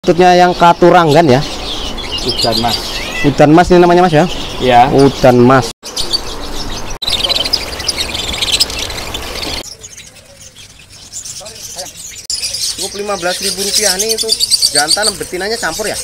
Maksudnya yang katuranggan ya? Udan mas. Udan mas ini namanya mas ya? Ya. Udan mas. Cukup Rp15.000 nih untuk jantan betinanya campur ya?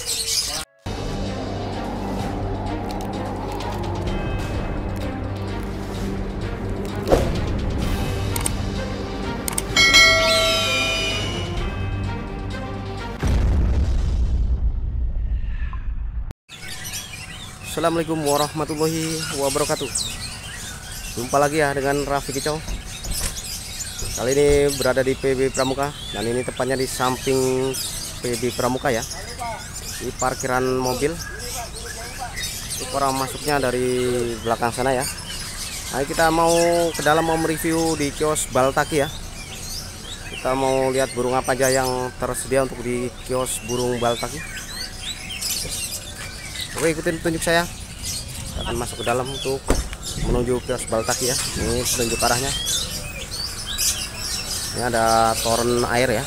Assalamualaikum warahmatullahi wabarakatuh. Jumpa lagi ya dengan Raffi Kicau. Kali ini berada di PB Pramuka, dan ini tepatnya di samping PB Pramuka ya, di parkiran mobil. Itu orang masuknya dari belakang sana ya. Nah, kita mau ke dalam, mau mereview di kios Baltaki ya. Kita mau lihat burung apa aja yang tersedia untuk di kios burung Baltaki. Oke, ikutin petunjuk saya. Kita akan masuk ke dalam untuk menuju kios Baltaki ya. Ini petunjuk arahnya. Ini ada toren air ya.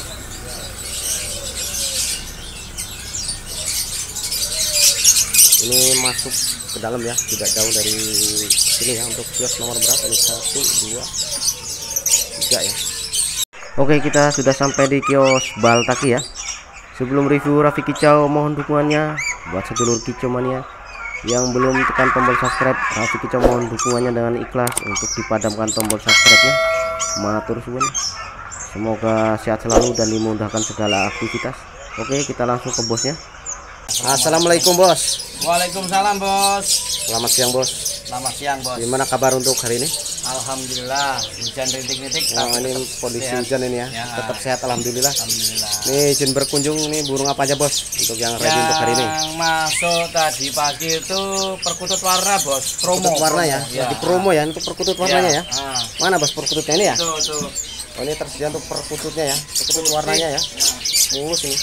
Ini masuk ke dalam ya, tidak jauh dari sini ya. Untuk kios nomor berapa ini? 1, 2, 3 ya. Oke, kita sudah sampai di kios Baltaki ya. Sebelum review, Raffi Kicau mohon dukungannya buat sedulur Kicau Mania yang belum tekan tombol subscribe. Raffi Kicau mohon dukungannya dengan ikhlas untuk dipadamkan tombol subscribe-nya. Matur suwun. Semoga sehat selalu dan dimudahkan segala aktivitas. Oke, kita langsung ke bosnya. Assalamualaikum bos. Waalaikumsalam bos. Selamat siang bos. Selamat siang bos. Gimana kabar untuk hari ini? Alhamdulillah, hujan rintik-rintik. Oh, ini kondisi sehat. hujan ini ya, Ya. tetap sehat alhamdulillah. Alhamdulillah. Nih izin berkunjung, nih burung apa aja bos untuk yang ready untuk hari ini? Yang masuk tadi pagi itu perkutut warna bos. Promo. Perkutut warna ya, lagi promo ya untuk perkutut warnanya ya. Ah. Mana bos perkututnya ini ya? Tuh. Oh, ini tersedia untuk perkututnya ya, perkutut warnanya ya. Mulus ini.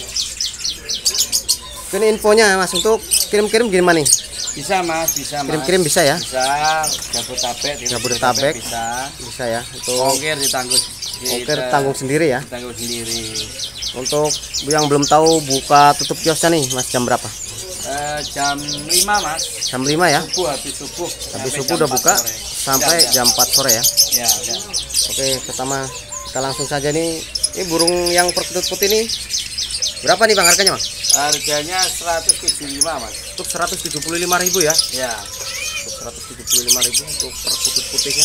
Ini infonya mas, untuk kirim-kirim gimana nih? Bisa mas, bisa mas. Kirim-kirim bisa ya? Bisa. Jabodetabek bisa. Bisa ya. Untuk Ongkir ditanggung. ongkir tanggung sendiri ya. Ditanggung sendiri. Untuk yang belum tahu buka tutup kiosnya nih mas, jam berapa? Jam 5 mas. Jam 5 ya? Habis subuh. Habis subuh udah buka sampai jam 4 sore ya. Ya. Oke, pertama kita langsung saja nih. Ini burung yang perkutut putih ini berapa nih bang harganya bang? Harganya 175 mas. Untuk 175.000 ya. Ya. Untuk 175.000 untuk perkutut putihnya.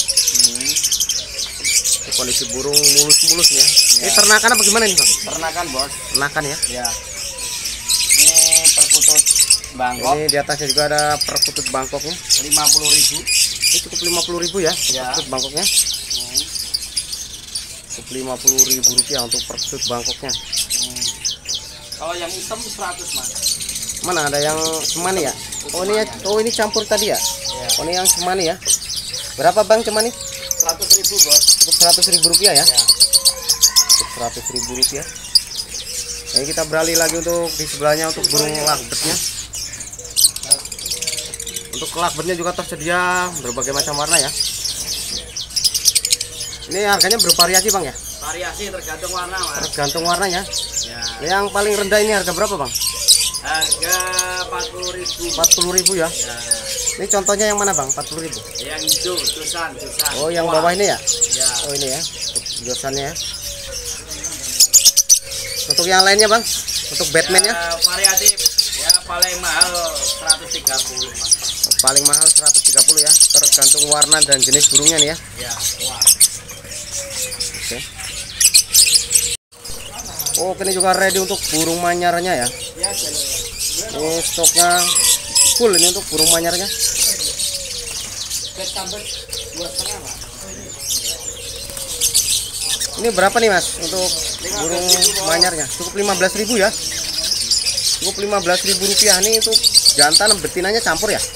Ini kondisi burung mulus-mulus ya. Ini ternakan apa gimana nih bang? Ternakan bos. Ternakan ya. Ya. Ini perkutut Bangkok. Ini di atasnya juga ada perkutut Bangkoknya. 50.000. Ini cukup 50.000 ya. Ya. Perkutut Bangkoknya. Cukup Rp50.000 untuk perkutut Bangkoknya. Kalau yang hitam 100 mas. Mana ada yang cemani ya? Oh ini ya, oh ini campur tadi ya. Oh ini yang cemani ya. Berapa bang cemani? 100.000 bos. Cukup Rp100.000 ya. Ya. Cukup Rp100.000. Ini kita beralih lagi untuk di sebelahnya untuk burung lakbetnya. Untuk lakbetnya juga tersedia berbagai macam warna ya. Ini harganya bervariasi bang ya? Variasi tergantung warna mas. Tergantung warnanya. Ya. Yang paling rendah ini harga berapa bang? Harga 40.000. Rp40.000 ya. Ya. Ini contohnya yang mana bang? Rp40.000. Yang hijau, tusan. Oh yang bawah ini ya? Ya. Oh ini ya, untuk josannya ya. Untuk yang lainnya bang, untuk Batman ya? Variatif. Ya paling mahal 130 mas. Paling mahal 130 ya, tergantung warna dan jenis burungnya nih ya. Ya. Wah. Oke. Oh ini juga ready untuk burung manyarnya ya. Ini stoknya full ini untuk burung manyarnya. Ini berapa nih mas untuk burung manyarnya? Cukup 15.000 ya. Cukup Rp15.000 nih untuk jantan betinanya campur ya?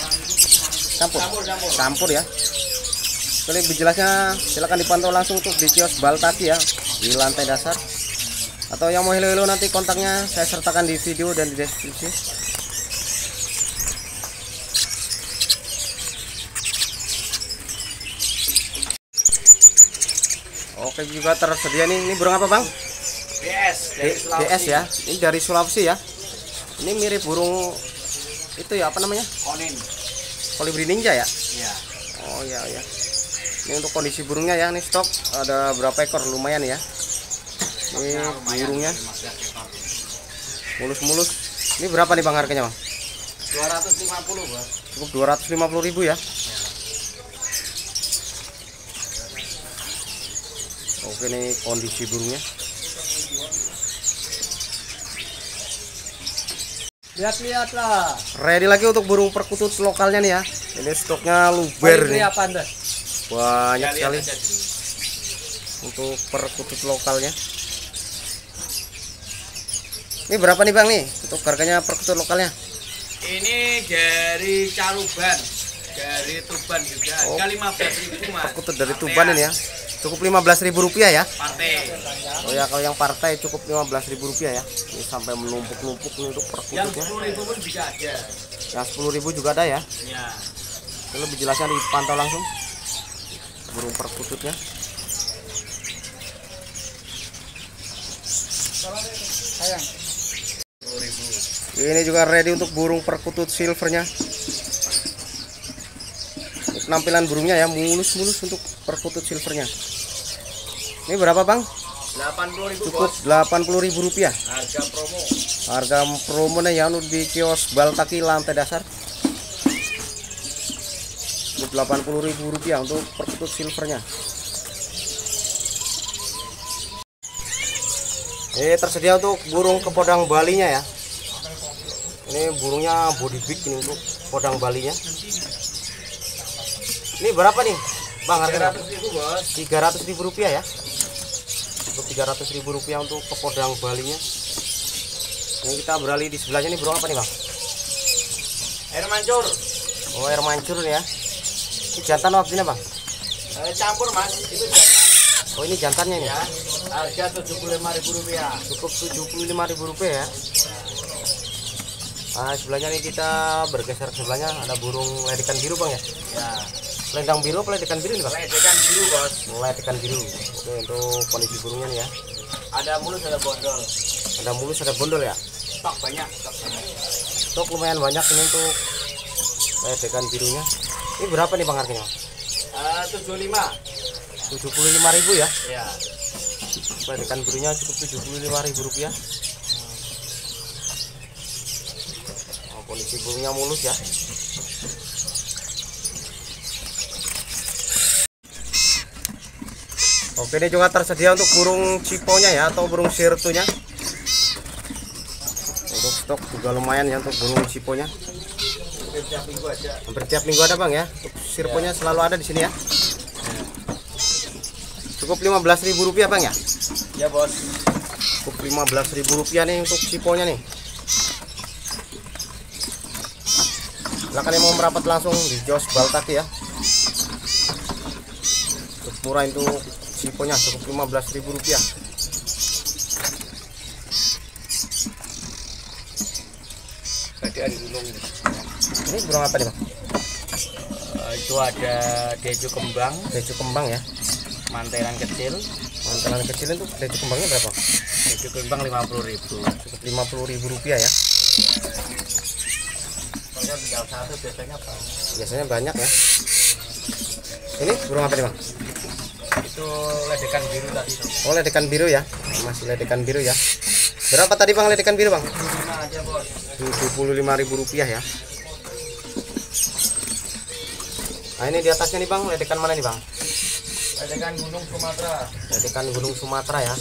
Campur ya. Jadi lebih jelasnya silahkan dipantau langsung untuk di kios Baltaki ya, di lantai dasar. Atau yang mau hello-hello nanti kontaknya saya sertakan di video dan di deskripsi. Oke juga tersedia nih. Ini burung apa bang? DS ya. Ini dari Sulawesi ya. Ini mirip burung itu ya, apa namanya? Konin. Kolibri ninja ya? Iya. Oh ya ya. Ini untuk kondisi burungnya ya. Ini stok ada berapa ekor, lumayan ya. Ini burungnya mulus-mulus. Ini berapa nih Bang harganya Bang? 250 Bos. Cukup 250.000 ya. Oke, nih kondisi burungnya. Lihat-lihatlah. Ready lagi untuk burung perkutut lokalnya nih ya. Ini stoknya luber nih. Apa Anda? Banyak sekali untuk perkutut lokalnya. Ini berapa nih Bang nih untuk harganya perkutut lokalnya? Ini dari Caruban, dari Tuban juga. Oh, 15.000 Mas. perkutut dari Tuban ini ya. Cukup 15.000 rupiah ya. Partai. Oh ya, kalau yang partai cukup 15.000 rupiah ya. Ini sampai menumpuk-numpuk nih untuk Yang perkututnya. 10.000 pun juga ada. Yang 10.000 juga ada ya. Ya. Ini lebih jelasnya dipantau langsung burung perkututnya. Sayang. Ini juga ready untuk burung perkutut silvernya. Ini penampilan burungnya ya, mulus-mulus untuk perkutut silvernya. Ini berapa Bang? 80.000 Cukup Bos. 80.000 rupiah. Harga promo. Harga promonya ya di kios Baltaki lantai dasar. Cukup 80.000 rupiah untuk perkutut silvernya. Ini tersedia untuk burung kepodang Balinya ya. Ini burungnya body big ini untuk podang Balinya. Ini berapa nih Bang harganya? 300.000 Bos. 300.000 rupiah ya. Untuk 300.000 rupiah untuk kepodang Balinya. Ini kita beralih di sebelahnya nih, burung apa nih Bang? Air mancur. Oh, air mancur nih ya. Ini jantan waktunya Bang? Campur Mas, itu jantan. Oh, ini jantannya nih Ya. Harga 75.000 rupiah. Cukup 75.000 rupiah ya. Nah, sebelahnya nih kita bergeser ke sebelahnya, ada burung ledekan biru Bang ya. Ya. Selendang biru apa ledekan biru nih Bang? Ledekan biru Bos. Ledekan biru. Oke, untuk kondisi burungnya nih ya. Ada mulus, ada bondol. Ada mulus, ada bondol ya. Stok banyak, stok banyak. Stok lumayan banyak ini untuk ledekan birunya. Ini berapa nih Bang harganya? 75. 75.000 ya. Ya. Ledekan birunya cukup 75.000 rupiah. Oh, kondisi burungnya mulus ya. Oke, ini juga tersedia untuk burung ciponya ya, atau burung sirtunya. Untuk stok juga lumayan ya untuk burung ciponya. Setiap minggu aja. Hampir tiap minggu ada Bang ya. Untuk sirponya selalu ada di sini ya. Cukup 15.000 rupiah Bang ya. Ya Bos. Cukup 15.000 rupiah nih untuk ciponya nih. Silakan yang mau merapat langsung di kios Baltaki ya. Cukup murah untuk ciponya, cukup 15.000 rupiah. Keadaan gunung. Ini burung apa nih Bang? Itu ada deju kembang, Deju kembang ya. mantelan kecil. Mantelan kecil itu deju kembangnya berapa? Deju kembang 50.000. Cukup 50.000 rupiah ya. Kalau tinggal satu biasanya banyak. Biasanya banyak ya. Ini burung apa nih Bang? Itu ledekan biru tadi. Oh, ledekan biru ya. Masih ledekan biru ya. Berapa tadi Bang ledekan biru Bang? 5 aja Bos. 75.000 rupiah ya. Nah, ini di atasnya nih Bang, ledekan mana nih Bang? Ledekan gunung Sumatera. Ledekan gunung Sumatera ya.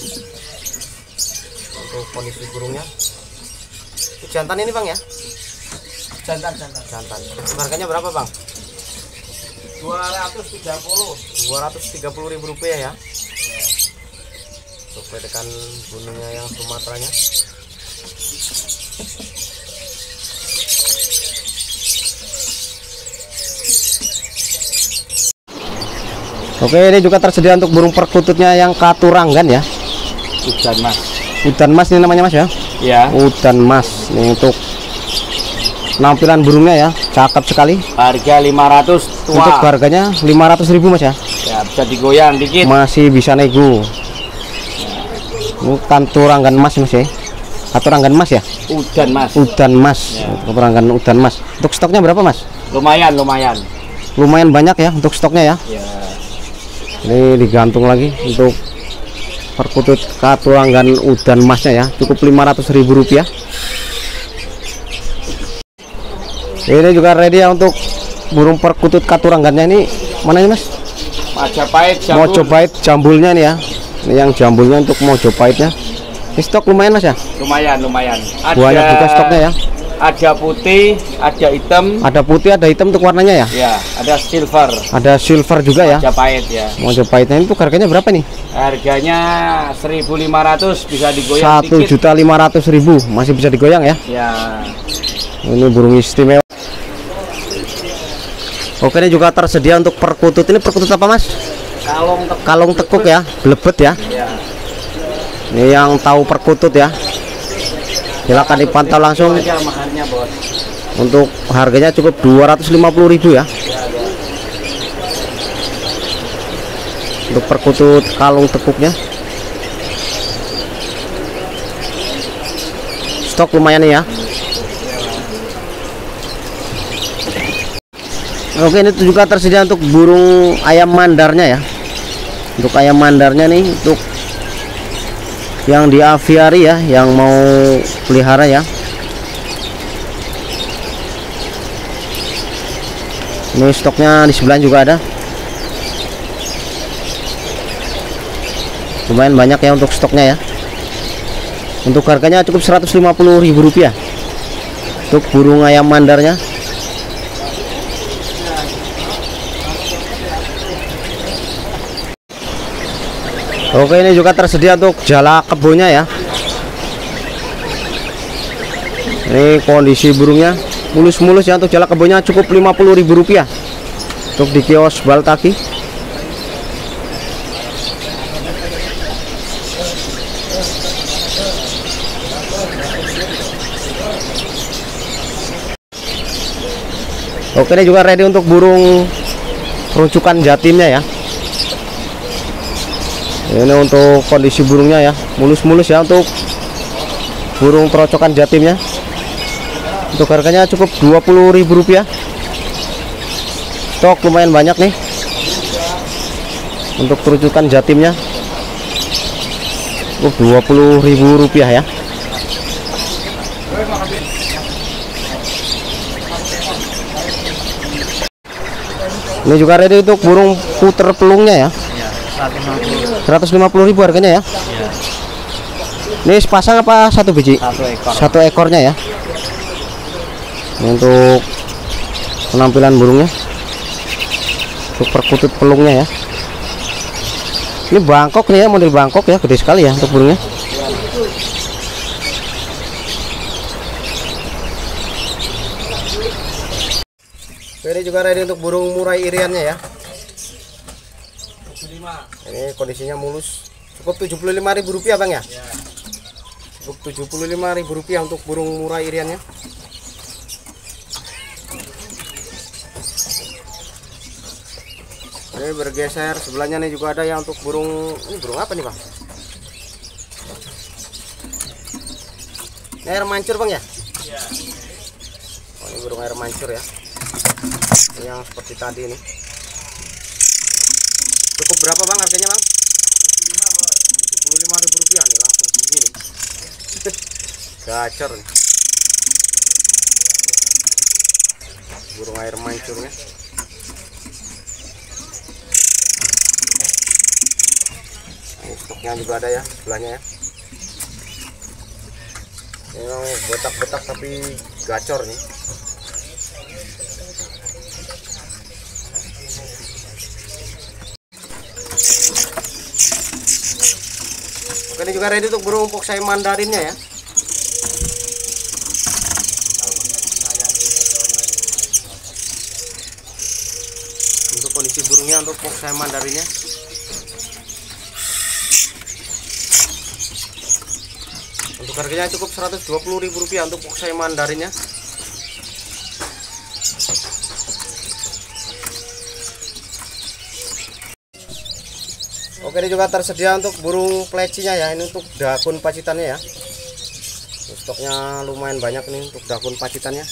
Untuk kondisi burungnya. Ini jantan ini Bang ya? Jantan. Jantan. Harganya berapa Bang? 230. 230.000 rupiah ya. Untuk ledekan gunungnya yang Sumateranya. Oke, ini juga tersedia untuk burung perkututnya yang katuranggan ya. Udan Mas. Udan mas ini namanya Mas ya. Ya. Udan mas. Ini untuk penampilan burungnya ya, cakep sekali. Harga 500 tua. Untuk harganya 500.000 Mas ya. Ya bisa digoyang dikit. Masih bisa nego. Bukan turanggan mas ya, atau ranggan mas ya? Udan mas. Udan mas, Ya. turanggan udan mas. Untuk stoknya berapa mas? Lumayan. Lumayan banyak ya untuk stoknya ya. Ya. Ini digantung lagi untuk perkutut katuranggan udan masnya ya, cukup Rp500.000. Ini juga ready ya untuk burung perkutut katuranggannya. Ini mana ini mas? Majapahit jambul. Mojopahit jambulnya nih ya. Ini yang jambulnya untuk Mojopahitnya. Ini stok lumayan mas ya? Lumayan. Banyak juga stoknya ya. Ada putih, ada hitam. Ada putih, ada hitam untuk warnanya ya? Ya, ada silver. Ada silver juga ya. Majapahit ya. Mojopahitnya itu harganya berapa nih? Harganya 1.500, bisa digoyang dikit. 1.500.000 masih bisa digoyang ya. Ya. Ini burung istimewa. Oke, ini juga tersedia untuk perkutut. Ini perkutut apa mas? Kalung tekuk ya, belebet ya. Ya. Ini yang tahu perkutut ya, silakan dipantau langsung. Aja maharnya bos. Untuk harganya cukup 250.000 ya. Untuk perkutut kalung tekuknya. Stok lumayan nih ya. Oke, ini juga tersedia untuk burung ayam mandarnya ya. Untuk ayam mandarnya nih, untuk yang di aviari ya, yang mau pelihara ya. Ini stoknya di sebelah juga ada. Lumayan banyak ya untuk stoknya ya. Untuk harganya cukup Rp150.000 untuk burung ayam mandarnya. Oke, ini juga tersedia untuk jala kebonya ya. Ini kondisi burungnya mulus-mulus ya. Untuk jala kebonya cukup Rp50.000 untuk di kios Baltaki. Oke, ini juga ready untuk burung perucukan jatimnya ya. Ini untuk kondisi burungnya ya, mulus-mulus ya untuk burung perocokan jatimnya. Untuk harganya cukup Rp20.000. Stok lumayan banyak nih untuk perucukan jatimnya, cukup Rp20.000 ya. Ini juga ready untuk burung puter pelungnya ya. 150.000 harganya ya. Ini sepasang apa satu biji? Satu ekornya ya. Ini untuk penampilan burungnya, untuk perkutut pelungnya ya. Ini Bangkok nih ya, model Bangkok ya, gede sekali ya untuk burungnya. Ini juga ready untuk burung murai iriannya ya. Ini kondisinya mulus, cukup Rp75.000 bang ya. Cukup Rp75.000 untuk burung murai iriannya. Ini bergeser sebelahnya nih juga ada ya untuk burung. Ini burung apa nih bang? Ini air mancur bang ya? Oh, ini burung air mancur ya. Ini yang seperti tadi ini. Cukup berapa bang harganya bang? Rp75.000 nih, langsung begini. Gacor nih. Burung air mancurnya. Ini stoknya juga ada ya sebelahnya ya. Ini memang botak-botak tapi gacor nih. Oke, ini juga ready untuk burung poksai mandarinnya ya. Untuk kondisi burungnya untuk poksai mandarinnya. Untuk harganya cukup Rp120.000 untuk poksai mandarinnya. Oke, ini juga tersedia untuk burung plecinya ya. Ini untuk dakun pacitannya ya. Stoknya lumayan banyak nih untuk dakun pacitannya.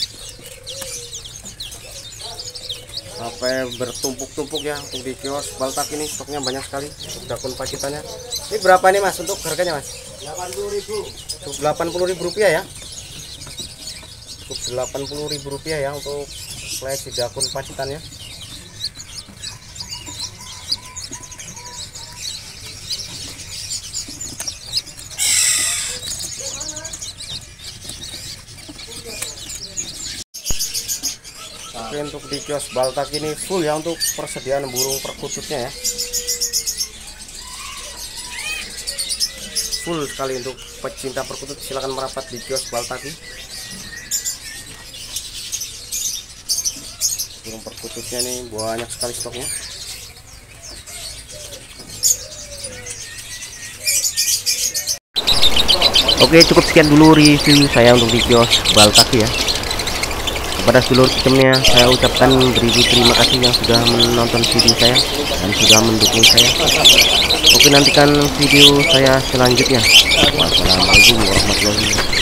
Sampai bertumpuk-tumpuk ya untuk di kios Baltak ini, stoknya banyak sekali untuk dakun pacitannya. Ini berapa nih Mas untuk harganya Mas? 80.000. Untuk 80.000 rupiah ya. Untuk 80.000 rupiah ya untuk pleci dakun pacitannya. Oke, untuk di kios Baltak ini full ya untuk persediaan burung perkututnya ya. Full sekali untuk pecinta perkutut, silahkan merapat di kios Baltak ini. Burung perkututnya nih banyak sekali stoknya. Oke, cukup sekian dulu review saya untuk di kios Baltak ya. Kepada seluruh sistemnya saya ucapkan beribu terima kasih yang sudah menonton video saya dan sudah mendukung saya. Oke, nantikan video saya selanjutnya. Wassalamualaikum warahmatullahi wabarakatuh.